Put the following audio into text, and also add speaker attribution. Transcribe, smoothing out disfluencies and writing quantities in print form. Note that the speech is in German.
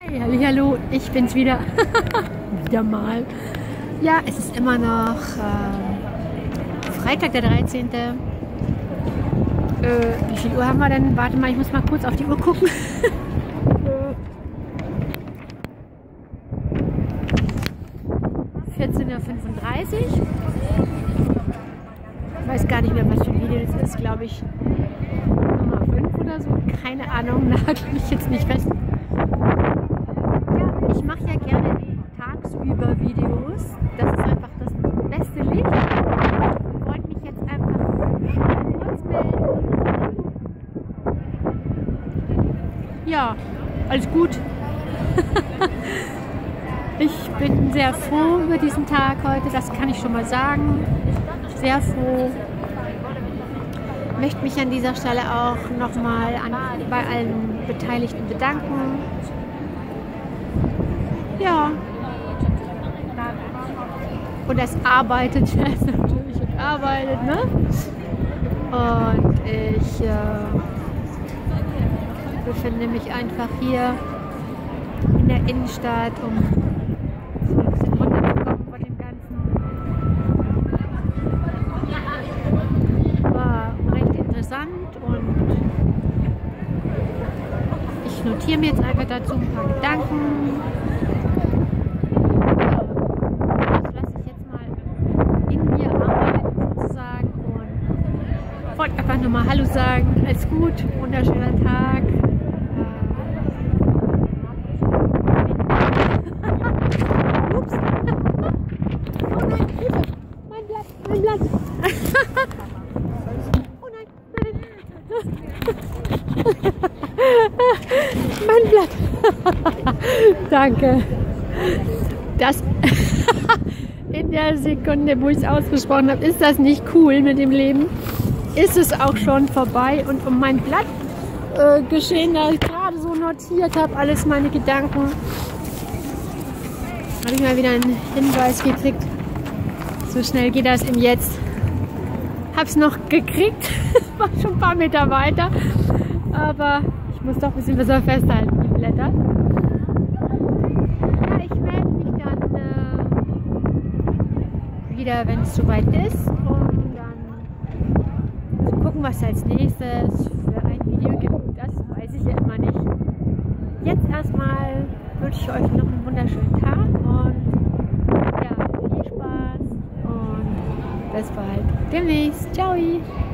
Speaker 1: Hey, hallo, ich bin's wieder. Wieder mal. Ja, es ist immer noch Freitag, der 13. Wie viel Uhr haben wir denn? Warte mal, ich muss mal kurz auf die Uhr gucken. 14:35 Uhr. Ich weiß gar nicht mehr, was für ein Video das ist, glaube ich. Nummer 5 oder so. Keine Ahnung, nagel mich jetzt nicht fest. Ja, ich mache ja gerne tagsüber Videos. Das ist einfach das beste Licht. Ich wollte mich jetzt einfach kurz melden. Ja, alles gut. Ich bin sehr froh über diesen Tag heute, das kann ich schon mal sagen. Sehr froh. Ich möchte mich an dieser Stelle auch nochmal bei allen Beteiligten bedanken. Ja. Und es arbeitet, es natürlich arbeitet, ne? Und ich befinde mich einfach hier in der Innenstadt, um so ein bisschen runterzukommen von dem Ganzen. War recht interessant und ich notiere mir jetzt einfach dazu ein paar Gedanken. Das lasse ich jetzt mal in mir arbeiten sozusagen und wollte einfach nur mal Hallo sagen. Alles gut, wunderschöner Tag. Mein Blatt. Oh nein, nein. Mein Blatt. Danke. Das in der Sekunde, wo ich es ausgesprochen habe, ist das nicht cool mit dem Leben. Ist es auch schon vorbei und um mein Blatt geschehen, da ich gerade so notiert habe, alles meine Gedanken, habe ich mal wieder einen Hinweis gekriegt. So schnell geht das im Jetzt. Hab's noch gekriegt, war schon ein paar Meter weiter, aber ich muss doch ein bisschen besser festhalten, die Blätter. Ja, ich melde mich dann wieder, wenn es soweit ist, um dann zu gucken, was als nächstes für ein Video gibt. Das weiß ich ja immer nicht. Jetzt erstmal wünsche ich euch noch einen wunderschönen Tag und ja, viel Spaß. Bis bald. Demnächst. Ciao.